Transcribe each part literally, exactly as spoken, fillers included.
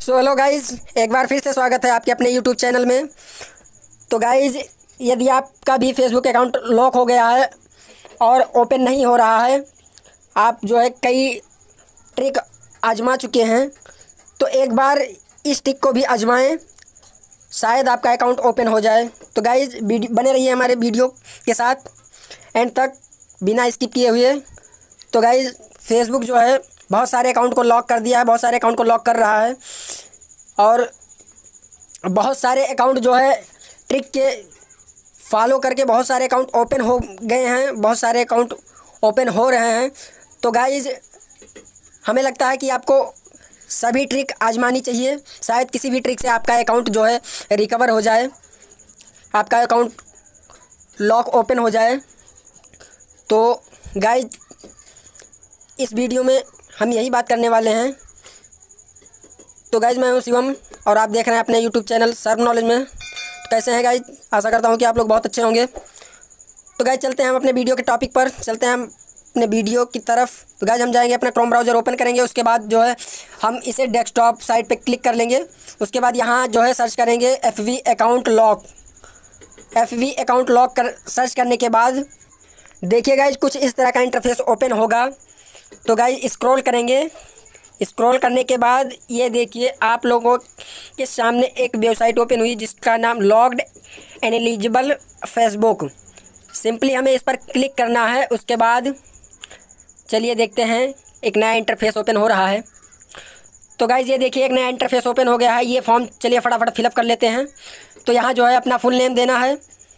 So hello guys, एक बार फिर से स्वागत है आपके अपने यूट्यूब चैनल में। तो गाइज़, यदि आपका भी फेसबुक अकाउंट लॉक हो गया है और ओपन नहीं हो रहा है, आप जो है कई ट्रिक आजमा चुके हैं, तो एक बार इस ट्रिक को भी आजमाएं, शायद आपका अकाउंट ओपन हो जाए। तो गाइज़, वीडियो बने रहिए हमारे वीडियो के साथ एंड तक बिना स्किप किए हुए। तो गाइज़, फेसबुक जो है बहुत सारे अकाउंट को लॉक कर दिया है, बहुत सारे अकाउंट को लॉक कर रहा है और बहुत सारे अकाउंट जो है ट्रिक के फॉलो करके बहुत सारे अकाउंट ओपन हो गए हैं, बहुत सारे अकाउंट ओपन हो रहे हैं। तो गाइज़, हमें लगता है कि आपको सभी ट्रिक आजमानी चाहिए, शायद किसी भी ट्रिक से आपका अकाउंट जो है रिकवर हो जाए, आपका अकाउंट लॉक ओपन हो जाए। तो गाइज़, इस वीडियो में हम यही बात करने वाले हैं। तो गाइज़, मैं हूं शिवम और आप देख रहे हैं अपने यूट्यूब चैनल सर्व नॉलेज में। तो कैसे हैं गाइज़? आशा करता हूं कि आप लोग बहुत अच्छे होंगे। तो गाइज़, चलते हैं हम अपने वीडियो के टॉपिक पर, चलते हैं हम अपने वीडियो की तरफ। तो गाइज़, हम जाएंगे अपना क्रोम ब्राउज़र ओपन करेंगे, उसके बाद जो है हम इसे डेस्कटॉप साइट पर क्लिक कर लेंगे। उसके बाद यहाँ जो है सर्च करेंगे F B account lock. F B account lock कर सर्च करने के बाद देखिए गाइज़, कुछ इस तरह का इंटरफेस ओपन होगा। तो गाइज़, स्क्रॉल करेंगे, स्क्रॉल करने के बाद ये देखिए आप लोगों के सामने एक वेबसाइट ओपन हुई जिसका नाम लॉग्ड एलिजिबल फेसबुक। सिंपली हमें इस पर क्लिक करना है। उसके बाद चलिए देखते हैं, एक नया इंटरफेस ओपन हो रहा है। तो गाइज़, ये देखिए एक नया इंटरफेस ओपन हो गया है। ये फॉर्म चलिए फटाफट फिलअप कर लेते हैं। तो यहाँ जो है अपना फुल नेम देना है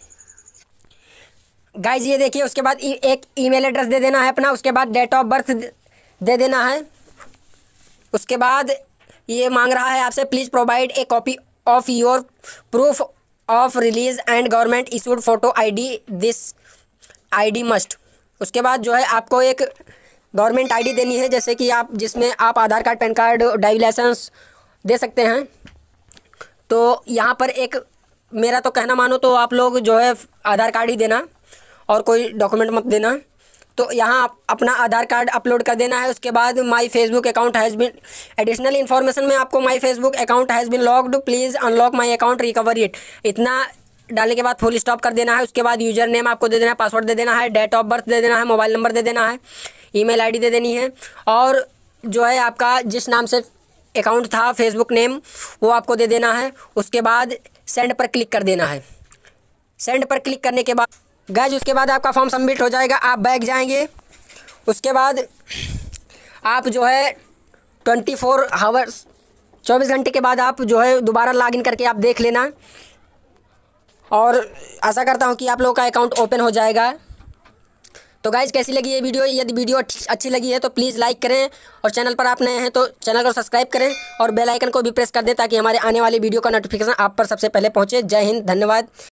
गाइज़, ये देखिए। उसके बाद एक ईमेल एड्रेस दे देना है अपना। उसके बाद डेट ऑफ बर्थ दे देना है। उसके बाद ये मांग रहा है आपसे, please provide a copy of your proof of release and government issued photo ID, this ID must. उसके बाद जो है आपको एक गवर्नमेंट आईडी देनी है, जैसे कि आप जिसमें आप Aadhaar card, PAN card, driving licence दे सकते हैं। तो यहाँ पर एक मेरा तो कहना मानो तो आप लोग जो है आधार कार्ड ही देना और कोई डॉक्यूमेंट मत देना। तो यहाँ आप अपना आधार कार्ड अपलोड कर देना है। उसके बाद my Facebook account has been additional information में आपको my Facebook account has been locked, please unlock my account, recover it, इतना डालने के बाद फुल स्टॉप कर देना है। उसके बाद यूज़र नेम आपको दे देना है, पासवर्ड दे देना है, डेट ऑफ बर्थ दे देना है, मोबाइल नंबर दे देना है, ईमेल आईडी दे देनी है और जो है आपका जिस नाम से अकाउंट था फेसबुक नेम वो आपको दे देना है। उसके बाद सेंड पर क्लिक कर देना है। सेंड पर क्लिक करने के बाद गाइज, उसके बाद आपका फॉर्म सबमिट हो जाएगा, आप बैक जाएंगे। उसके बाद आप जो है ट्वेंटी फोर हावर्स चौबीस घंटे के बाद आप जो है दोबारा लॉगिन करके आप देख लेना और आशा करता हूँ कि आप लोगों का अकाउंट ओपन हो जाएगा। तो गाइज, कैसी लगी ये वीडियो? यदि वीडियो अच्छी लगी है तो प्लीज़ लाइक करें और चैनल पर आप नए हैं तो चैनल को सब्सक्राइब करें और बेल आइकन को भी प्रेस कर दें ताकि हमारे आने वाली वीडियो का नोटिफिकेशन आप पर सबसे पहले पहुँचे। जय हिंद, धन्यवाद।